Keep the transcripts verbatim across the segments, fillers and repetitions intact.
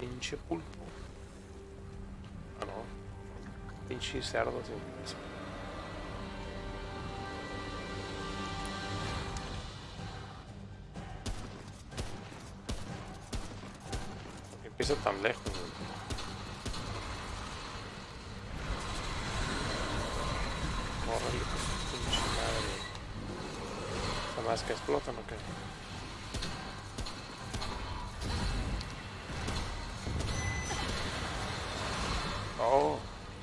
Pinche pulpo. Ah, no. Pinche cerdo sin eso. ¿Por qué empieza tan lejos, güey? Órale, pues, pinche madre. ¿Son más que explotan o qué? Oh.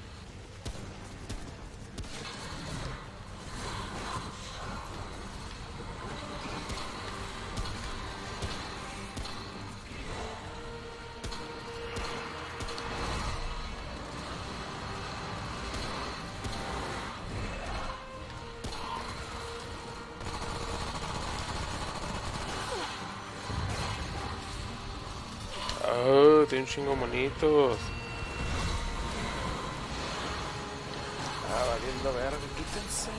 Oh, tiene un chingo monitos. Ah, valiendo verga, quítense.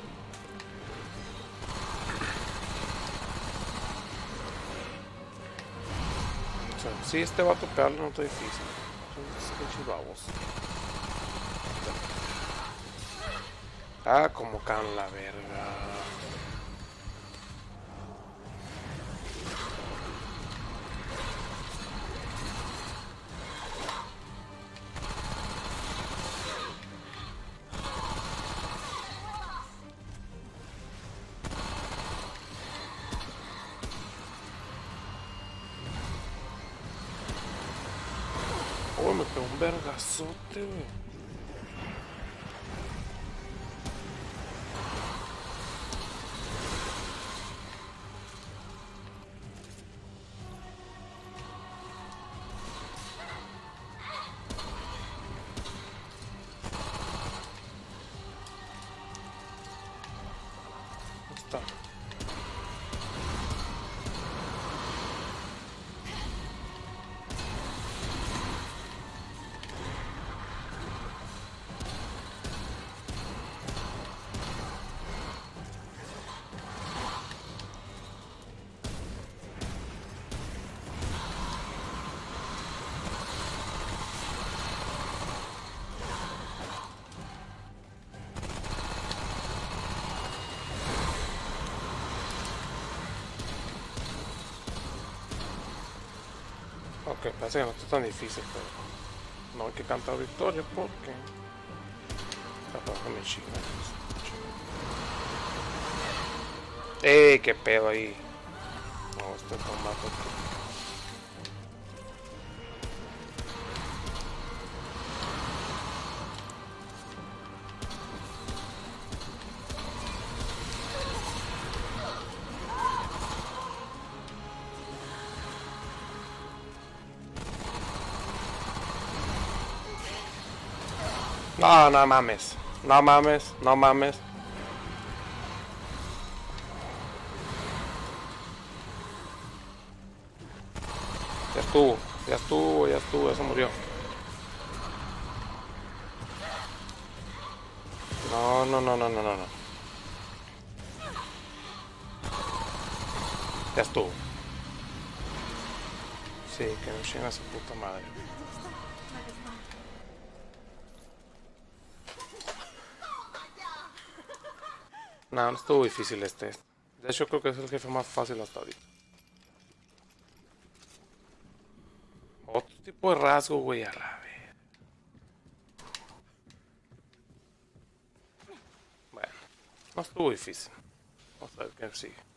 O sea, sí, este vato pegarlo no está difícil. Son esos pinches babos. Ah, como can la verga. Oh, me pegó un vergazote, güey. Está. Ok, parece que no está tan difícil, pero no hay que cantar victoria porque capaz que me chingan. ¡Ey! ¡Qué pedo ahí! No, este combate aquí. No, no mames. No mames, no mames. Ya estuvo, ya estuvo, ya estuvo, ya se murió. No, no, no, no, no, no, no. Ya estuvo. Sí, que no chinga su puta madre. No, no estuvo difícil este. De hecho, creo que es el jefe más fácil hasta ahorita. Otro tipo de rasgo, güey, a la vez. Bueno, no estuvo difícil. Vamos a ver qué sigue.